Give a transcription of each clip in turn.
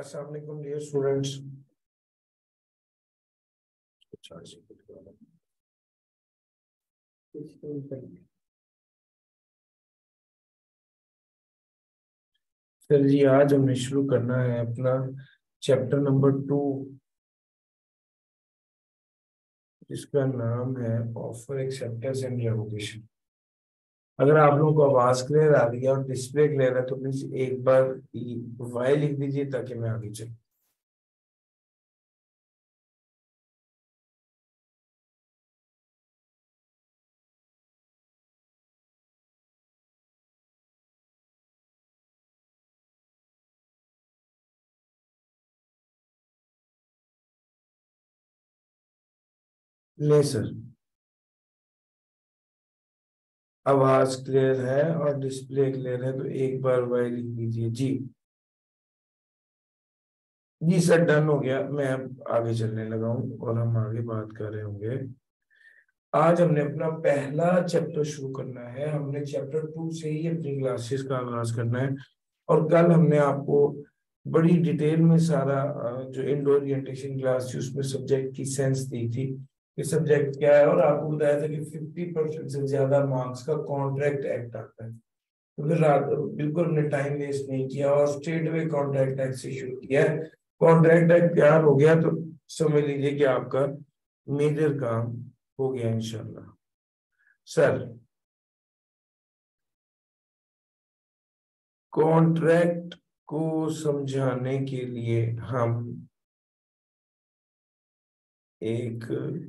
अस्सलाम वालेकुम dear students. Sir जी, आज हमने शुरू करना है अपना चैप्टर नंबर 2, जिसका नाम है ऑफर, एक्सेप्टेंस एंड रेवोकेशन। अगर आप लोगों को आवाज क्लियर आ रही है और डिस्प्ले क्लियर है तो प्लीज एक बार वाई लिख दीजिए ताकि मैं आगे चलूं। ले सर, आवाज क्लियर है और डिस्प्ले क्लियर है तो एक बार वाई लिख दीजिए जी। जी सर, डन हो गया। मैं अब आगे चलने लगा हूँ और हम आगे बात कर रहे होंगे। आज हमने अपना पहला चैप्टर शुरू करना है। हमने चैप्टर 2 से ही अपनी क्लासेस का आगाज करना है। और कल हमने आपको बड़ी डिटेल में सारा जो इंडोर ओरिएंटेशन क्लास थी उसमें सब्जेक्ट की सेंस दी थी कि सब्जेक्ट क्या है, और आपको बताया था कि 50% से ज्यादा मार्क्स का कॉन्ट्रैक्ट एक्ट आता है। तो फिर रात बिल्कुल हमने टाइम वेस्ट नहीं किया और स्ट्रेट अवे कॉन्ट्रैक्ट एक्ट से शुरू किया है। कॉन्ट्रैक्ट एक्ट तैयार हो गया तो समझ लीजिए कि आपका मेजर काम हो गया इंशाल्लाह। सर, कॉन्ट्रैक्ट को समझाने के लिए हम एक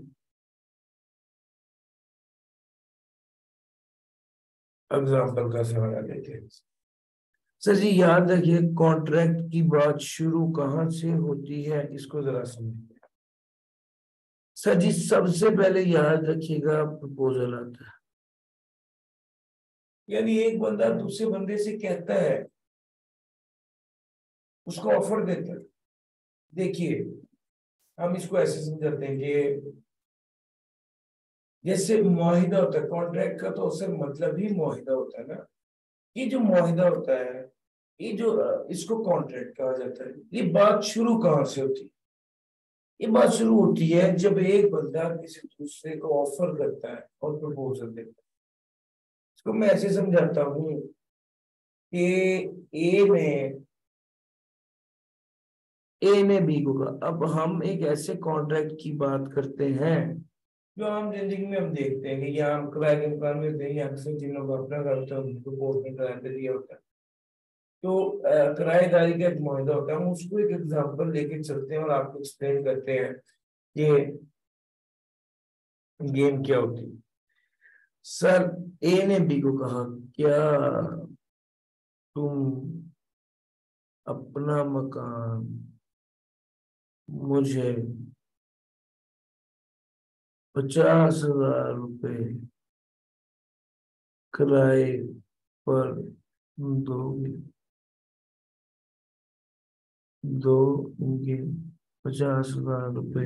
एग्जाम्पल का सहारा लेते हैं। सर जी, याद रखिए कॉन्ट्रैक्ट की बात शुरू कहाँ से होती है, इसको जरा समझिए। सर जी, सबसे पहले याद रखिएगा प्रपोजल आता है, यानी एक बंदा दूसरे बंदे से कहता है, उसको ऑफर देता है। देखिए, हम इसको ऐसे समझाते हैं कि जैसे मुआहिदा होता है, कॉन्ट्रैक्ट का तो असल मतलब ही मुआहिदा होता है ना। ये जो मुआहिदा होता है, ये जो इसको कॉन्ट्रैक्ट कहा जाता है। ये बात शुरू कहाँ से होती है? ये बात शुरू होती है जब एक बंदा किसी दूसरे को ऑफर करता है और प्रपोजल देता है। इसको मैं ऐसे समझाता हूँ कि ए ने बी को कहा। अब हम एक ऐसे कॉन्ट्रैक्ट की बात करते हैं जो आम जिंदगी में हम देखते हैं कि यहाँ हम किराए के मकान में रहते हैं, अक्सर जिन लोग अपना घर होता है उनको कोर्ट में किराए पे दिया होता है। तो किराएदारी का एक मुआहिदा होता है। हम उसको एक एग्जांपल लेके चलते हैं और आपको एक्सप्लेन करते हैं कि गेम क्या होती है। सर, ए ने बी को कहा, क्या तुम अपना मकान मुझे 50,000 रुपए किराए पर दोगे? दोगे 50,000 रुपए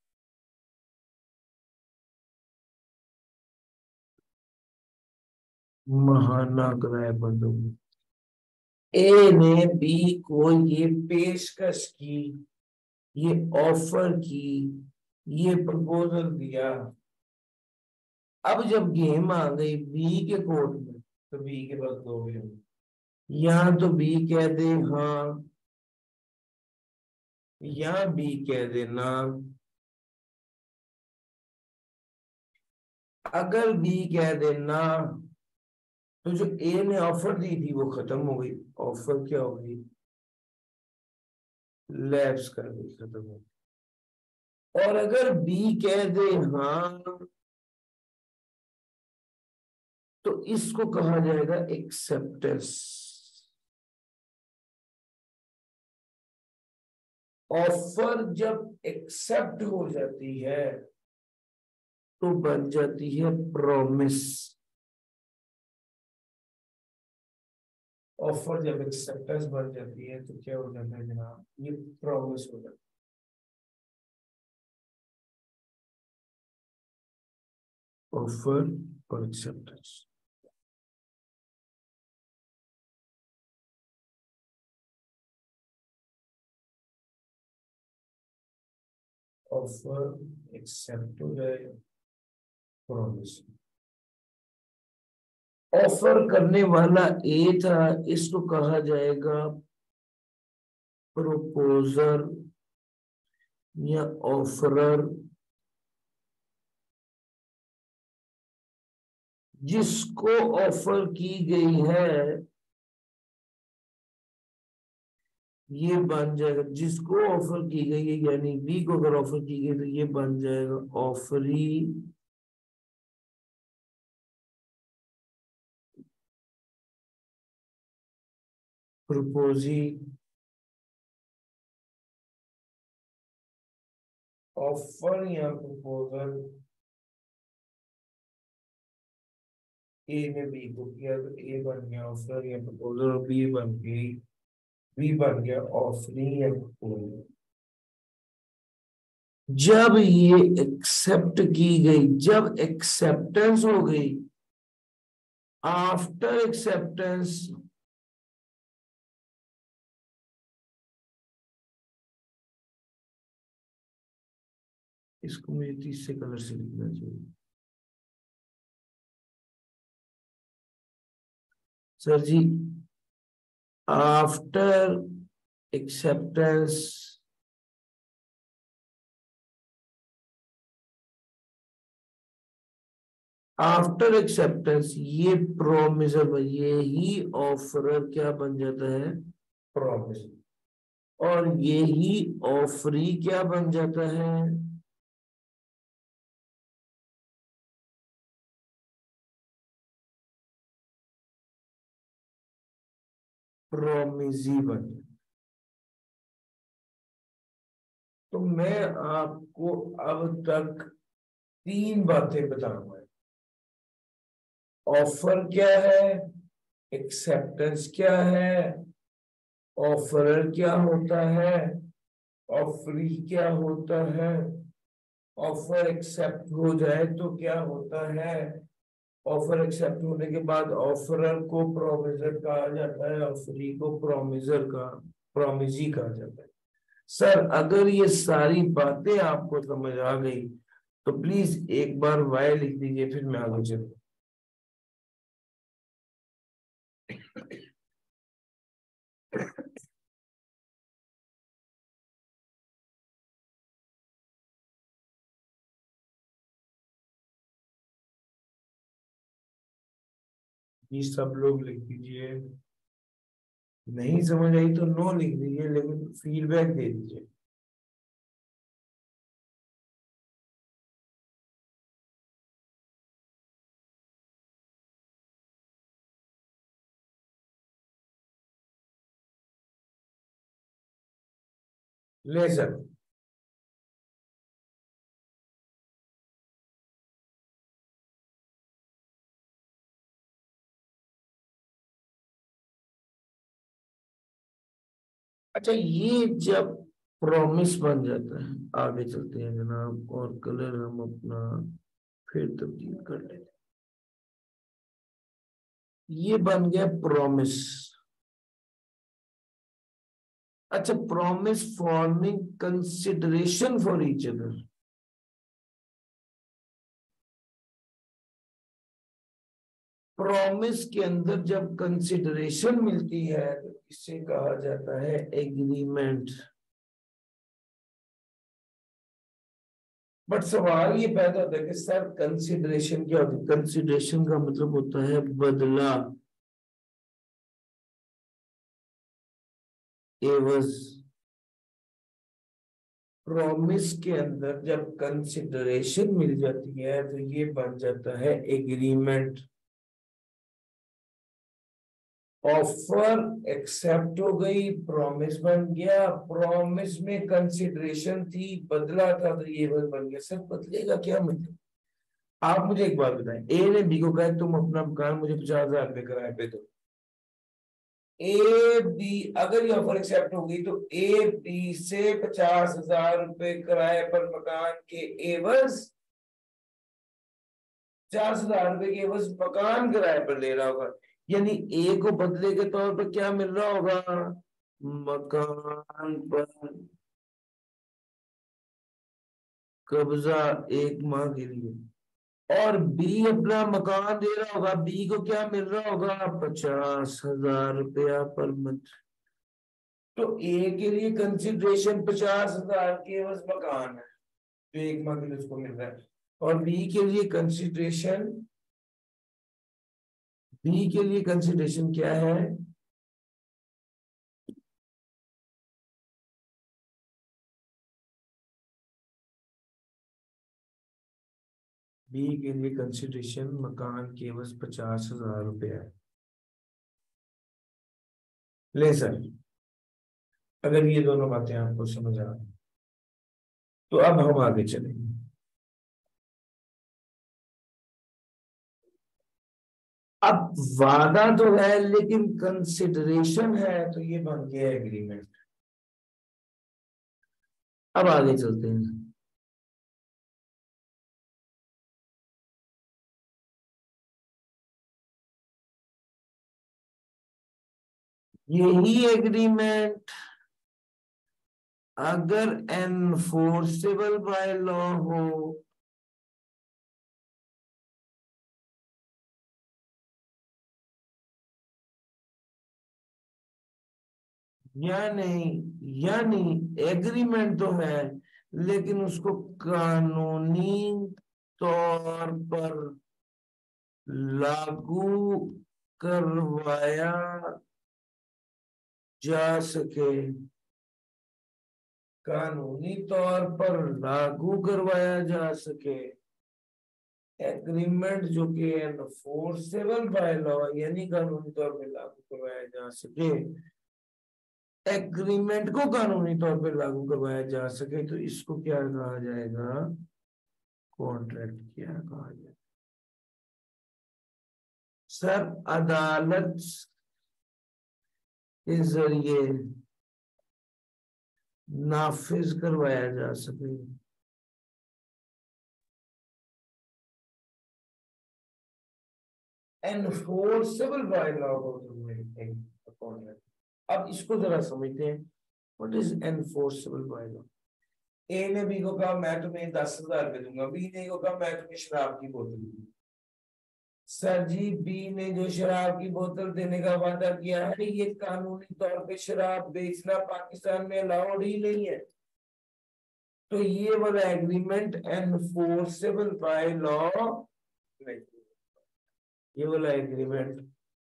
महाना किराए पर दोगे? ए ने बी को ये पेशकश की, ये ऑफर की, ये प्रपोजल दिया। अब जब गेम आ गई बी के कोर्ट में तो बी के पास दो वे होंगे। या तो बी कह दे हाँ, या बी कह दे ना। अगर बी कह दे ना तो जो ए ने ऑफर दी थी वो खत्म हो गई। ऑफर क्या हो गई? लैप्स कर गई, खत्म हो गई। और अगर बी कह दे हाँ तो इसको कहा जाएगा एक्सेप्टेंस। ऑफर जब एक्सेप्ट हो जाती है तो बन जाती है प्रॉमिस। ऑफर जब एक्सेप्टेंस बन जाती है तो क्या हो जाता है जनाब? ये प्रॉमिस हो जाता है। ऑफर और एक्सेप्टेंस। ऑफर एक्सेप्ट हो जाएगा, प्रॉमिस। ऑफर करने वाला ए था, इसको कहा जाएगा प्रोपोजर या ऑफरर। जिसको ऑफर की गई है ये बन जाएगा, जिसको ऑफर की गई है यानी बी को अगर ऑफर की गई तो ये बन जाएगा ऑफरी, प्रपोजी, ऑफर या प्रपोजल। ए ने बी को किया तो ए बन गया ऑफर या प्रपोजल, और बी बन गई, बी बन गया ऑफरी या प्रपोजल। जब ये एक्सेप्ट की गई, जब एक्सेप्टेंस हो गई, आफ्टर एक्सेप्टेंस इसको मुझे तीसरे कलर से लिखना चाहिए sir ji. After acceptance after acceptance ये प्रोमिसर, ये ही ऑफरर क्या बन जाता है, प्रोमिस, और ये ही ऑफरी क्या बन जाता है, प्रोमिजी बन जाता। तो मैं आपको अब तक तीन बातें बताऊंगा। ऑफर क्या है, एक्सेप्टेंस क्या है, ऑफरर क्या होता है, ऑफरी क्या होता है, ऑफर एक्सेप्ट हो जाए तो क्या होता है, ऑफर एक्सेप्ट होने के बाद ऑफरर को प्रोमिसर कहा जाता है, ऑफरी को प्रोमिसर का प्रोमिजी कहा जाता है। सर अगर ये सारी बातें आपको समझ आ गई तो प्लीज एक बार वाई लिख दीजिए, फिर मैं आगे चलूँ। ये सब लोग लिख दीजिए, नहीं समझ आई तो नो लिख दीजिए, लेकिन फीडबैक दे दीजिए। ले सर। अच्छा ये जब प्रॉमिस बन जाता है, आगे चलते हैं जनाब, और कलर हम अपना फिर तब्दील कर लेते हैं। ये बन गया प्रॉमिस। अच्छा, promise forming consideration for each other. Promise के अंदर जब कंसिडरेशन मिलती है तो इसे कहा जाता है एग्रीमेंट। बट सवाल ये पैदा होता है कि सर कंसिडरेशन क्या होती है? कंसिडरेशन का मतलब होता है बदला, एवज। प्रॉमिस के अंदर जब कंसिडरेशन मिल जाती है तो ये बन जाता है एग्रीमेंट। ऑफर एक्सेप्ट हो गई, प्रॉमिस बन गया, प्रॉमिस में कंसिडरेशन थी, बदला था तो ये बन गया। सर बदलेगा क्या मतलब? आप मुझे एक बात बताएं, ए ने बी को कहा तुम अपना मकान मुझे 50,000 रुपए किराए पे दो। ए बी, अगर ये ऑफर एक्सेप्ट हो गई तो ए बी से 50,000 रुपए किराए पर मकान के एवज, 50,000 रुपए के एवज मकान किराए पर ले रहा होगा। यानी ए को बदले के तौर पर क्या मिल रहा होगा, मकान पर कब्जा 1 माह के लिए, और बी अपना मकान दे रहा होगा, बी को क्या मिल रहा होगा, 50,000 रुपया पर मंथ। तो ए के लिए कंसिडरेशन 50,000 के बस मकान है जो 1 माह के लिए उसको मिल रहा है, और बी के लिए कंसिडरेशन क्या है, बी के लिए कंसिडरेशन मकान के बस 50,000 रुपया है। ले सर, अगर ये दोनों बातें आपको समझ आ रही तो अब हम आगे चलेंगे। अब वादा तो है लेकिन कंसिडरेशन है, तो ये बन गया एग्रीमेंट। अब आगे चलते हैं। यही एग्रीमेंट अगर एनफोर्सेबल बाय लॉ हो, यानी एग्रीमेंट तो है लेकिन उसको कानूनी तौर पर लागू करवाया जा सके, कानूनी तौर पर लागू करवाया जा सके, एग्रीमेंट जो कि एनफोर्सेबल बाय लॉ यानी कानूनी तौर पर लागू करवाया जा सके, एग्रीमेंट को कानूनी तौर पर लागू करवाया जा सके, तो इसको क्या कहा जाएगा, कॉन्ट्रैक्ट क्या कहा जाएगा। सर अदालत के जरिए नाफिज करवाया जा सके, एनफोर्सेबल बाय लॉ कॉन्ट्रैक्ट। अब इसको जरा समझते हैं, what is enforceable by law. A ने बी को कहा मैं तुम्हें 10,000 रुपए दूंगा, बी ने को कहा मैं तुम्हें शराब की बोतल दूंगा। सर जी बी ने जो शराब की बोतल देने का वादा किया है, ये कानूनी तौर पे शराब बेचना पाकिस्तान में अलाउड ही नहीं है, तो ये वाला एग्रीमेंट एनफोर्सेबल बाय लॉ नहीं, ये वाला एग्रीमेंट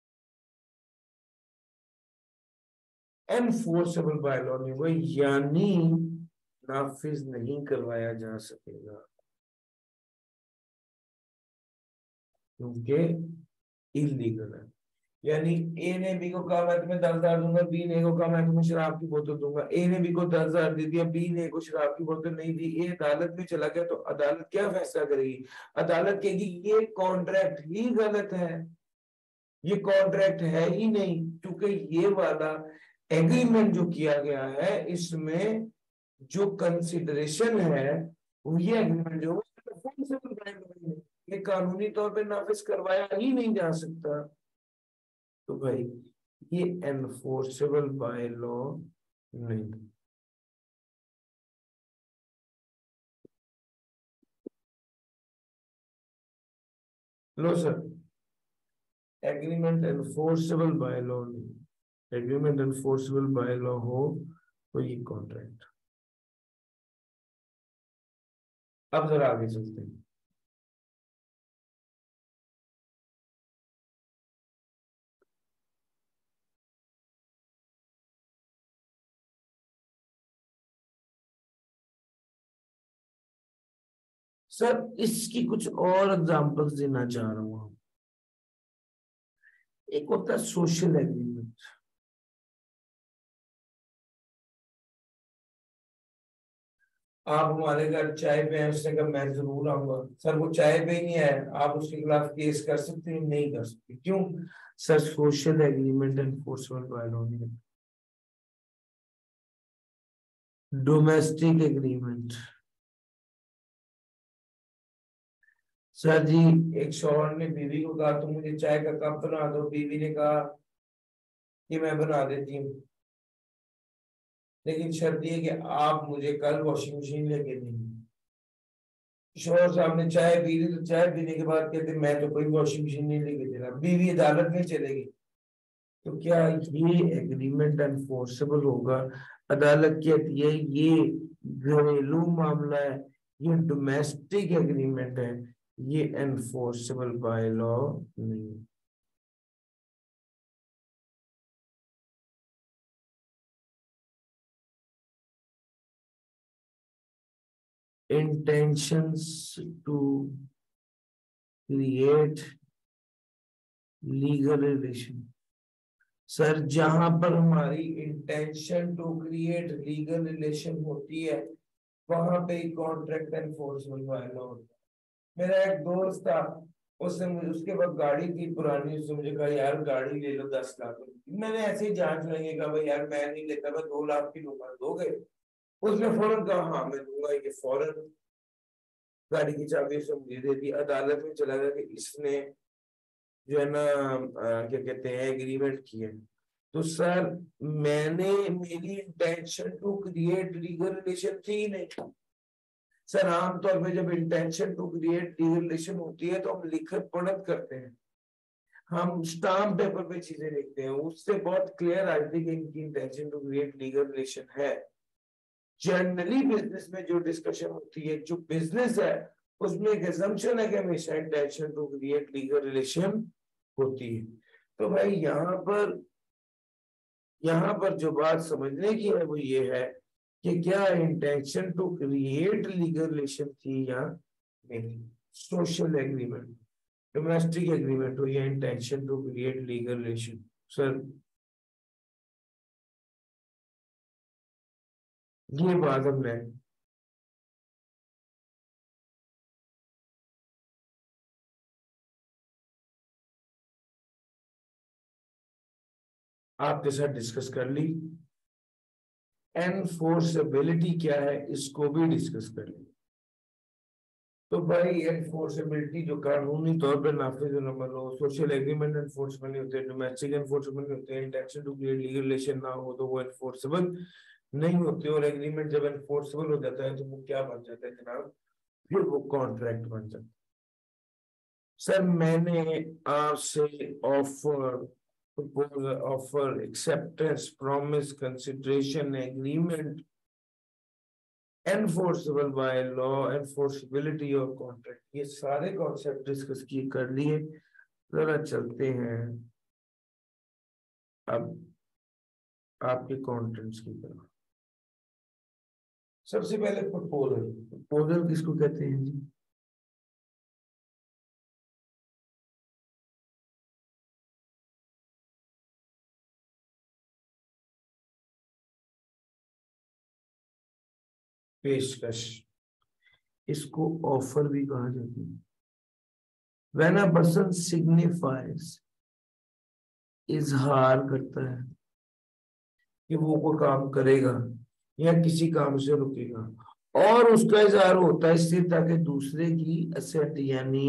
एनफोर्सेबल बाय लॉ नहीं, वो यानी नाफिज नहीं करवाया जा सकेगा क्योंकि इलीगल है। यानी ए ने बी को कहा मैं तुम्हें 10,000 दूंगा, बी ने को कहा मैं तुम्हें शराब की बोतल दूंगा, ए ने बी को 10,000 दे दिया, बी ने को शराब की बोतल नहीं दी, ए अदालत में चला गया, तो अदालत क्या फैसला करेगी, अदालत कहेगी ये कॉन्ट्रैक्ट ही गलत है, ये कॉन्ट्रैक्ट है ही नहीं, क्योंकि ये वाला एग्रीमेंट जो किया गया है इसमें जो कंसिडरेशन है वो ये एग्रीमेंट जो ये कानूनी तौर पे नाफिज करवाया ही नहीं जा सकता, तो भाई ये एनफोर्सेबल बाय लॉ नहीं। लो sir, agreement enforceable by law नहीं, एग्रीमेंट एनफोर्सेबल बाय लॉ हो तो ये कॉन्ट्रैक्ट। अब जरा आगे चलते हैं। सर इसकी कुछ और एग्जांपल्स देना चाह रहा हूं। एक होता है सोशल एग्रीमेंट, आप हमारे घर चाय पे हैं, उसने कहा मैं जरूर आऊंगा, सर वो चाय पे ही नहीं है, आप उसके खिलाफ केस कर सकते हैं, नहीं कर सकते, क्यों, sir social agreement enforcement by law नहीं है। डोमेस्टिक एग्रीमेंट, सर जी एक शौहर ने बीवी को कहा तुम मुझे चाय का कप बना दो, बीवी ने कहा कि मैं बना देती हूँ, लेकिन शर्त ये कि आप मुझे कल वॉशिंग मशीन लेके देंगे। शोहर साहब ने चाय पी ली तो चाय पीने के बाद कहते मैं तो कोई वॉशिंग मशीन नहीं लेके दे रहा, बीवी अदालत में चलेगी। तो क्या ये एग्रीमेंट एनफोर्सेबल होगा? अदालत कहती है ये घरेलू मामला है, ये डोमेस्टिक एग्रीमेंट है, ये एनफोर्सेबल बाय लॉ नहीं। intentions to create legal relation। Sir जहां पर हमारी intention to create legal relation होती है वहां पे कॉन्ट्रैक्ट एनफोर्समेंट वायला होता है। मेरा एक दोस्त था, उसने मुझे, उसके पास गाड़ी थी पुरानी, उसने मुझे कहा यार गाड़ी ले लो 10 लाख की। मैंने ऐसे ही जांच लेंगे कहा भाई यार मैं नहीं लेता, मैं 2 लाख की लूंगा, दोगे? उसने फौरन कहा हाँ मैं दूंगा। ये फौरन गाड़ी की चाबी उसने मुझे दे दी, अदालत में चला गया कि इसने जो है ना क्या कहते हैं एग्रीमेंट किए। तो सर मैंने, मेरी intention to create legal relation थी ही नहीं। सर आमतौर पे जब intention to create legal relation होती है तो हम लिखत पढ़त करते हैं, हम स्टाम्प पेपर पे चीजें लिखते हैं, उससे बहुत क्लियर आ जाती है कि इनकी intention to create legal relation है। जनरली बिजनेस में जो डिस्कशन होती है, जो बिजनेस है उसमें एक assumption है कि हमेशा intention to create legal relation होती है। तो भाई यहाँ पर जो बात समझने की है वो ये है कि क्या intention to create legal relation थी या नहीं। सोशल एग्रीमेंट, डोमेस्टिक एग्रीमेंट हो या intention to create legal relation. Sir ये बात हमने आपके साथ डिस्कस कर ली। एनफोर्सेबिलिटी क्या है इसको भी डिस्कस कर ली। तो भाई एनफोर्सेबिलिटी जो कानूनी तौर पर नाफिज अमल हो, सोशल एग्रीमेंट एनफोर्सेबल नहीं होते, डोमेस्टिक एनफोर्सेबल नहीं होते, intention to create legal relation ना हो तो वो एनफोर्सेबल नहीं होते। और एग्रीमेंट जब एनफोर्सेबल हो जाता है तो वो क्या बन जाता है जनाब? फिर वो कॉन्ट्रैक्ट बन जाता है। सर मैंने आपसे offer, proposal, offer, acceptance, promise, consideration, agreement, enforceable by law, enforceability और कॉन्ट्रैक्ट, ये सारे कॉन्सेप्ट डिस्कस किए कर लिए। जरा चलते हैं अब आपके कॉन्टेंट्स की तरफ। सबसे पहले प्रपोजल। प्रपोजल किसको कहते हैं जी? पेशकश, इसको ऑफर भी कहा जाता है। व्हेन अ पर्सन सिग्निफाइज, इजहार करता है कि वो कोई काम करेगा या किसी काम से रुकेगा, और उसका इजहार होता है इसलिए ताकि दूसरे की असेट यानी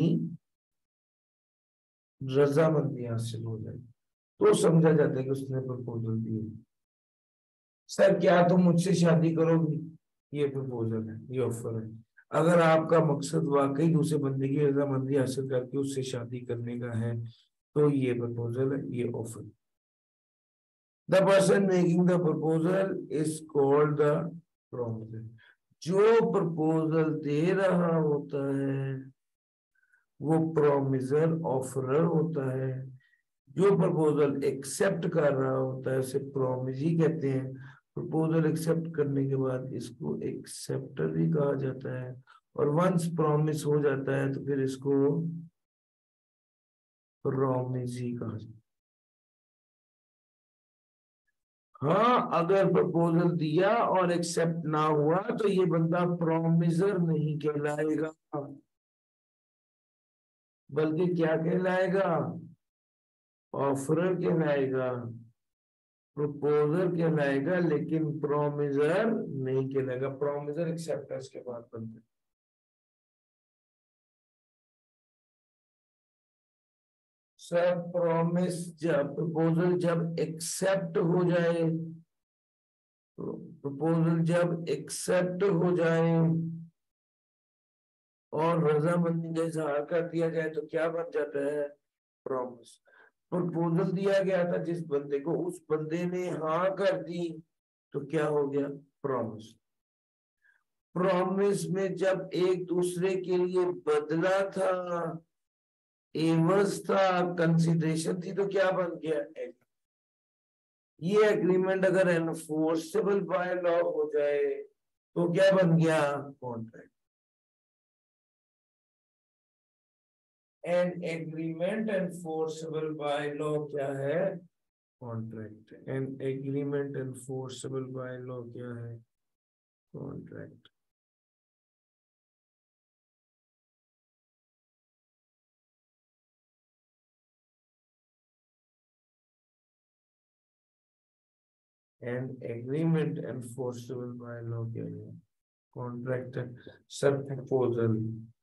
रजामंदी हासिल हो जाए, तो समझा जाता है कि उसने प्रपोजल दिया। सर क्या तुम मुझसे शादी करोगी? ये प्रपोजल है, ये ऑफर है। अगर आपका मकसद वाकई दूसरे बंदे की रजामंदी हासिल करके उससे शादी करने का है तो ये प्रपोजल है, ये offer. The person making the proposal is called the proposal. जो प्रपोजल दे रहा होता है वो प्रोमिजर ऑफरर होता है। जो प्रपोजल एक्सेप्ट कर रहा होता है उसे प्रोमिजी कहते हैं। प्रपोजल एक्सेप्ट करने के बाद इसको एक्सेप्टर भी कहा जाता है, और वंस प्रॉमिस हो जाता है तो फिर इसको प्रोमिजी कहा जाता है। हाँ अगर प्रपोजल दिया और एक्सेप्ट ना हुआ तो ये बंदा प्रोमिजर नहीं कहलाएगा, बल्कि क्या कहलाएगा? ऑफरर कहलाएगा, प्रपोजर कहलाएगा, लेकिन प्रोमिजर नहीं कहलाएगा। प्रोमिजर एक्सेप्टेंस के बाद बनते हैं। सर प्रॉमिस जब, प्रपोजल जब एक्सेप्ट हो जाए, प्रपोजल जब एक्सेप्ट हो जाए और रजामंदी का इजहार कर दिया जाए तो क्या बन जाता है? प्रॉमिस। प्रपोजल दिया गया था जिस बंदे को, उस बंदे ने हाँ कर दी तो क्या हो गया? प्रॉमिस। प्रॉमिस में जब एक दूसरे के लिए बदला था, एवज था, कंसिडरेशन थी, तो क्या बन गया? ये एग्रीमेंट अगर एनफोर्सेबल बाय लॉ हो जाए तो क्या बन गया? Contract. An agreement enforceable by law क्या है? Contract. An agreement enforceable by law क्या है? Contract. An agreement enforceable by law क्या है? Contract. Sir proposal,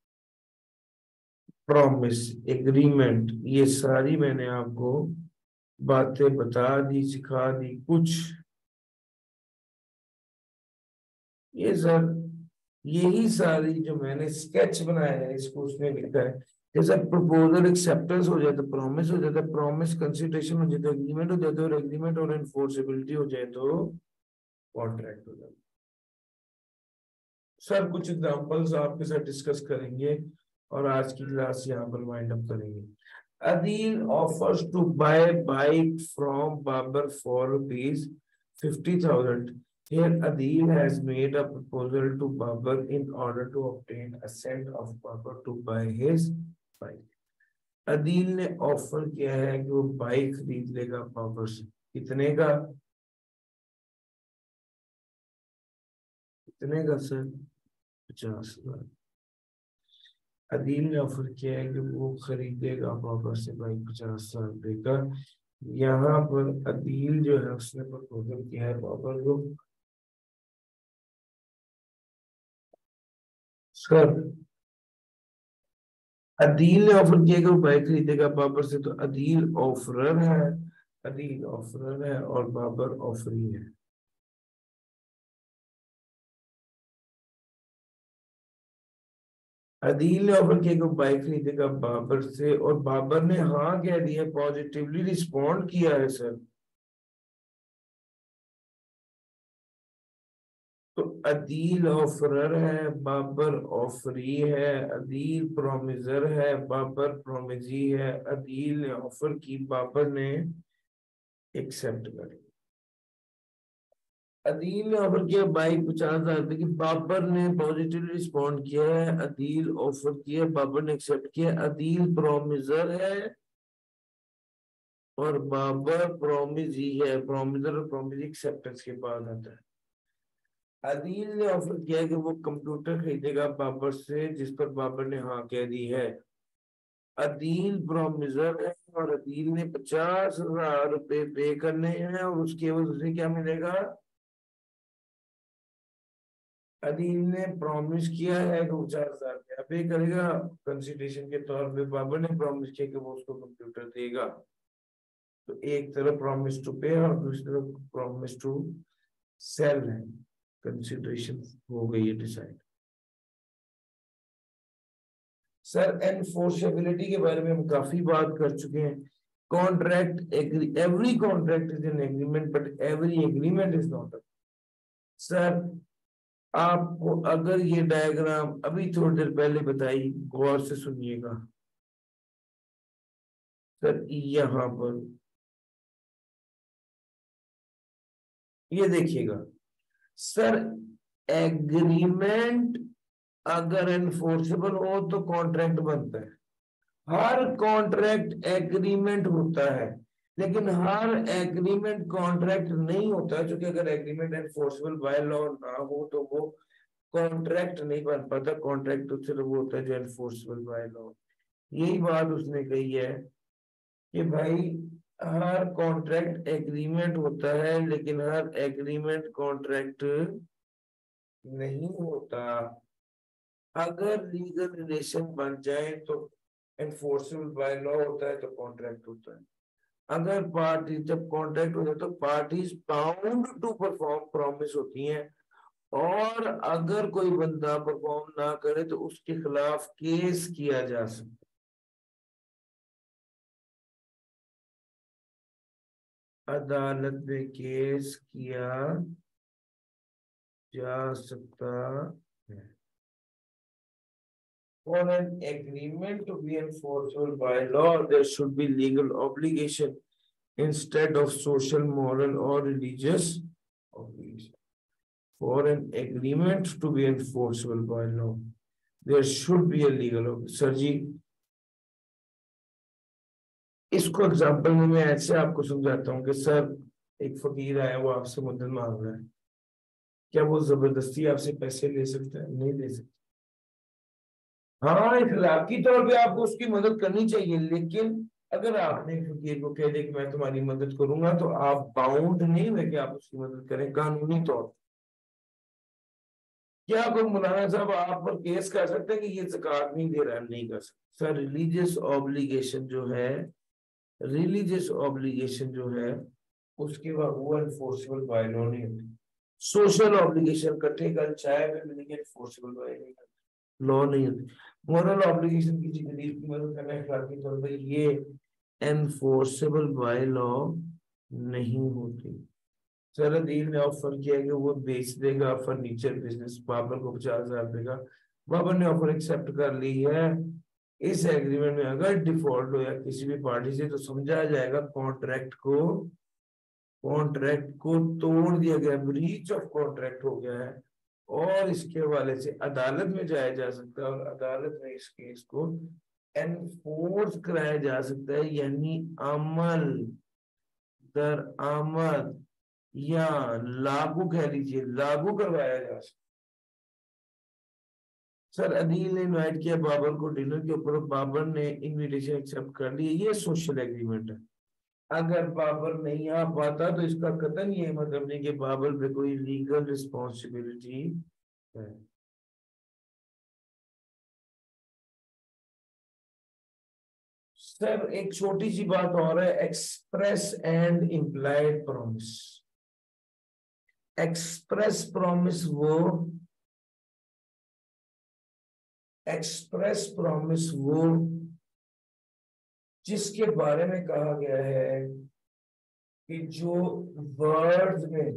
promise, agreement, ये सारी मैंने आपको बातें बता दी, सिखा दी कुछ। ये सर, यही सारी जो मैंने स्केच बनाया है इसको उसमें लिखा है। जैसे प्रपोजल एक्सेप्टेंस हो जाए तो प्रॉमिस हो जाता है, प्रॉमिस कंसिडरेशन हो जाए तो एग्रीमेंट हो जाता है, और एग्रीमेंट और एनफोर्सेबिलिटी हो जाए तो कॉन्ट्रैक्ट हो जाता है। सर कुछ एग्जांपल्स आपके साथ डिस्कस करेंगे और आज की क्लास यहाँ पर वाइंड अप करेंगे। Adil offers to buy bike from Babar for ₹50,000. Here Adil has made a proposal to Babar in order to obtain assent of Babar to buy his bike. Adil ने offer किया है कि वो bike खरीद लेगा बाबर से। कितने का? कितने का सर? 50,000। अदील ने ऑफर किया है कि वो खरीदेगा बाबर से बाइक 50,000 का। यहाँ पर अदील जो है उसने प्रपोजल किया है बाबर को। सर अदील ने ऑफर किया कि वो बाइक खरीदेगा बाबर से, तो अदील ऑफरर है। अदील ऑफरर है और बाबर ऑफरी है। अदील ने ऑफर किया कि वो बाइक खरीदेगा बाबर से और बाबर ने हाँ कह दिया, पॉजिटिवली रिस्पॉन्ड किया है सर। तो अदील ऑफरर है, बाबर ऑफरी है, अदील प्रोमिजर है, बाबर प्रोमिजी है। अदील ने ऑफर की, बाबर ने एक्सेप्ट कर लिया। अदील ने ऑफर किया बाइक 50,000 की, बाबर ने पॉजिटिवली रिस्पॉन्ड किया है। अदील ऑफर किया, बाबर ने एक्सेप्ट किया। अदील प्रोमिजर है और बाबर प्रोमिजी है। प्रोमिजर और प्रोमिजी एक्सेप्टेंस के बाद आता है। अदील ने ऑफर किया कि वो कंप्यूटर खरीदेगा बाबर से, जिस पर बाबर ने हाँ कह दी है। अदील प्रोमिजर है और अदील ने 50,000 रुपए पे करने हैं और उसके एवज उसे क्या मिलेगा? अदील ने प्रॉमिस किया है कि 50,000 रुपया पे करेगा कंसिडरेशन के तौर पे। बाबर ने प्रॉमिस किया कि वो उसको कंप्यूटर देगा। तो एक तरफ प्रॉमिस टू पे और दूसरी तरफ प्रॉमिस टू सेल है। कंसिडरेशन हो गई है डिसाइड। सर एनफोर्सेबिलिटी के बारे में हम काफी बात कर चुके हैं। Contract, every contract is an agreement but every agreement is not a. Sir आपको अगर ये डायग्राम अभी थोड़ी देर पहले बताई, गौर से सुनिएगा। सर यहाँ पर ये देखिएगा। सर एग्रीमेंट अगर एनफोर्सेबल हो तो कॉन्ट्रैक्ट बनता है। हर कॉन्ट्रैक्ट एग्रीमेंट होता है, लेकिन हर एग्रीमेंट कॉन्ट्रैक्ट नहीं होता, क्योंकि अगर एग्रीमेंट एनफोर्सेबल बाय लॉ ना हो तो वो कॉन्ट्रैक्ट नहीं बन पाता। कॉन्ट्रैक्ट तो सिर्फ वो होता है जो एनफोर्सेबल बाय लॉ। यही बात उसने कही है कि भाई हर कॉन्ट्रैक्ट एग्रीमेंट होता है लेकिन हर एग्रीमेंट कॉन्ट्रैक्ट नहीं होता। अगर लीगल रिलेशन बन जाए तो एनफोर्सेबल बाय लॉ होता है तो कॉन्ट्रैक्ट होता है। अगर पार्टी, जब कॉन्ट्रैक्ट हो जाए तो parties bound to perform promise होती हैं और अगर कोई बंदा परफॉर्म ना करे तो उसके खिलाफ केस किया जा सकता है, अदालत में केस किया जा सकता है। For an agreement to be enforceable by law, there should be legal obligation instead of social, moral, or religious obligation. For an agreement to be enforceable by law, there should be a legal obligation. Sir ji, इसको example में मैं ऐसे आपको समझाता हूँ कि sir एक फकीर आया, वो आपसे मदद मांग रहा है, क्या वो जबरदस्ती आपसे पैसे ले सकता है? नहीं ले सकता। हाँ, इखलाकी तौर पे आपको उसकी मदद करनी चाहिए, लेकिन अगर आपने फकीर को कह दिया कि मैं तुम्हारी मदद करूंगा, तो आप बाउंड नहीं हुए कि आप उसकी मदद करें कानूनी तौर पर। क्या कोई मौलाना साहब आप पर केस कर सकते हैं कि ये ज़कात नहीं दे रहा है? नहीं कर सकते सर। रिलीजियस ऑब्लिगेशन जो है, रिलीजियस ऑब्लिगेशन जो है, उसके बाद वो एनफोर्सेबल बाय लॉ नहीं होती। सोशल ऑब्लिगेशन इकट्ठे कर चाय में मिलेंगे, एनफोर्सेबल बाय लॉ नहीं होती। मॉरल ऑब्लिगेशन किसी गरीब की मदद करना इखलाकी तौर पर, ये एनफोर्सेबल बाय लॉ नहीं होती। सरदील ने ऑफर किया कि वो बेच देगा फर्नीचर बिजनेस, बाबर को 50,000 देगा। बाबर ने ऑफर एक्सेप्ट कर ली है। इस एग्रीमेंट में अगर डिफॉल्ट हो या किसी भी पार्टी से, तो समझा जाएगा कॉन्ट्रैक्ट को तोड़ दिया गया, ब्रीच ऑफ कॉन्ट्रैक्ट हो गया है, और इसके हवाले से अदालत में जाया जा सकता है, और अदालत में इस केस को एनफोर्स कराया जा सकता है, यानी अमल दर आमद या लागू कह लीजिए, लागू करवाया जा सकता। सर अदील ने इनवाइट किया बाबर को डिनर के ऊपर, बाबर ने इनविटेशन एक्सेप्ट कर लिया, ये सोशल एग्रीमेंट है। अगर बाबर नहीं आ पाता तो इसका कतन ये मतलब नहीं कि बाबर पे कोई लीगल रिस्पॉन्सिबिलिटी है। सर एक छोटी सी बात और है, express and implied promise. Express promise वो जिसके बारे में कहा गया है कि जो वर्ड्स में,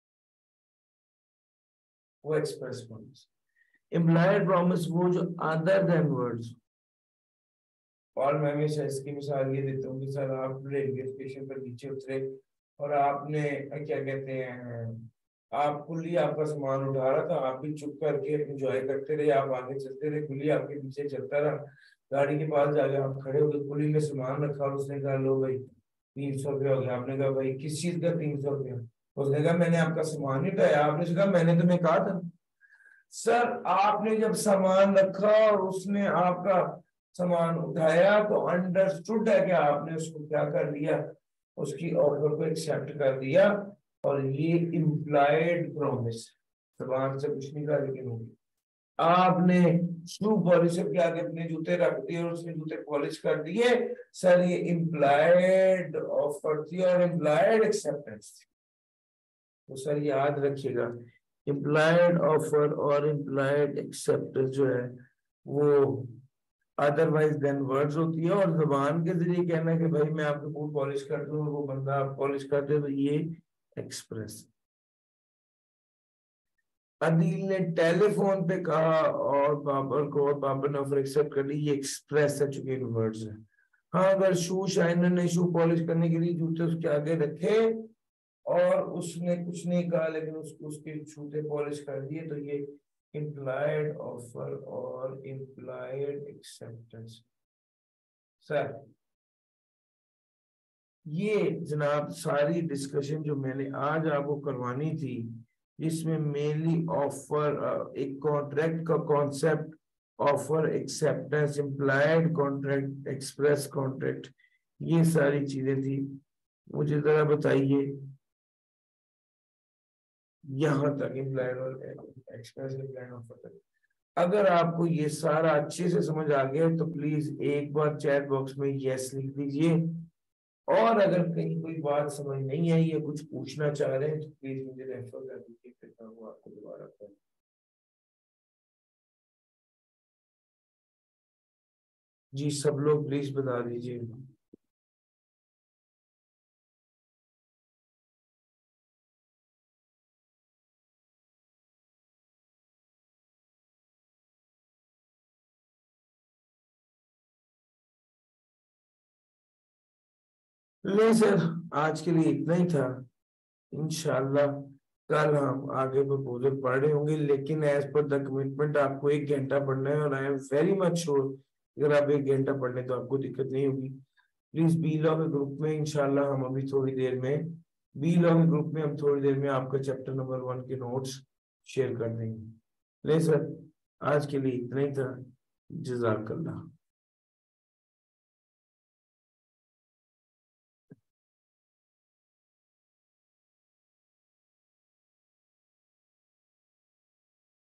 वो एक्सप्रेस प्रॉमिस। इम्प्लाइड प्रॉमिस वो जो अदर देन वर्ड्स। और मैं हमेशा इसकी मिसाल ये देता हूँ कि सर आप रेलवे स्टेशन पर नीचे उतरे और आपने क्या कहते हैं, आप कुल्ली आपका सामान उठा रहा था, आप भी चुप करके एंजॉय करते रहे, आप आगे चलते रहे, कुल्ली आपके पीछे चलता रहा। गाड़ी के पास जाके आप खड़े हो गए, कुल्ली ने सामान रखा और उसने कहा लो भाई 300 रुपया हो गया। आपने कहा भाई किस चीज का 300 रुपया? उसने कहा मैंने आपका सामान नहीं उठाया। आपने कहा मैंने तुम्हें कहा था। सर आपने जब सामान रखा और उसने आपका सामान उठाया, तो अंडरस्टूड है कि आपने उसको क्या कर दिया, उसकी ऑफर को एक्सेप्ट कर दिया। और ये इम्प्लाइड प्रॉमिस, जबान से कुछ नहीं कहा लेकिन होगी। आपने शू पॉलिशर के आगे अपने जूते रख दिए और उसने जूते पॉलिश कर दिए, सर ये इम्प्लाइड ऑफर थी और इम्प्लाइड एक्सेप्टेंस थी। तो सर याद रखिएगा, इम्प्लाइड ऑफर और इम्प्लाइड एक्सेप्टेंस जो है वो अदरवाइज देन वर्ड्स होती है, और जुबान के जरिए कहना कि भाई मैं आपके बूट पॉलिश कर दूं, वो बंदा पॉलिश कर दे, तो ये एक्सप्रेस। अदील ने टेलीफोन पे कहा और बाबर को, और बाबर ने ऑफर एक्सेप्ट कर ली, ये एक्सप्रेस है चूंकि वर्ड्स है। हाँ, अगर शू शाइनर ने शू पॉलिश करने के लिए जूते उसके आगे रखे और उसने कुछ नहीं कहा, लेकिन उसको उसके जूते पॉलिश कर दिए, तो ये इम्प्लाइड ऑफर और इम्प्लाइड एक्सेप्टेंस। सर ये जनाब सारी डिस्कशन जो मैंने आज आपको करवानी थी, जिसमें मेनली ऑफर, एक कॉन्ट्रैक्ट का concept, offer, acceptance, implied contract, express contract, ये सारी चीजें थी। मुझे जरा बताइए यहां तक, इम्प्लाइड और एक्सप्रेस इम्प्लाइड ऑफर तक, अगर आपको ये सारा अच्छे से समझ आ गया तो प्लीज एक बार चैट बॉक्स में यस लिख दीजिए। और अगर कहीं कोई बात समझ नहीं आई या कुछ पूछना चाह रहे हैं तो प्लीज मुझे रेफर कर दीजिए, फिर मैं वो आपको दोबारा कर। जी सब लोग प्लीज बता दीजिए। नहीं सर, आज के लिए इतना ही था। इंशाल्लाह कल हम आगे प्रपोजल पढ़ रहे होंगे, लेकिन एज पर द कमिटमेंट आपको 1 घंटा पढ़ना है, और I am very much sure अगर आप 1 घंटा पढ़ने तो आपको दिक्कत नहीं होगी। प्लीज बी लॉ के ग्रुप में इंशाल्लाह हम अभी थोड़ी देर में, बी लॉ के ग्रुप में हम थोड़ी देर में आपका चैप्टर नंबर 1 के नोट्स शेयर कर देंगे। नहीं सर, आज के लिए इतना ही था। जजाकल्लाह।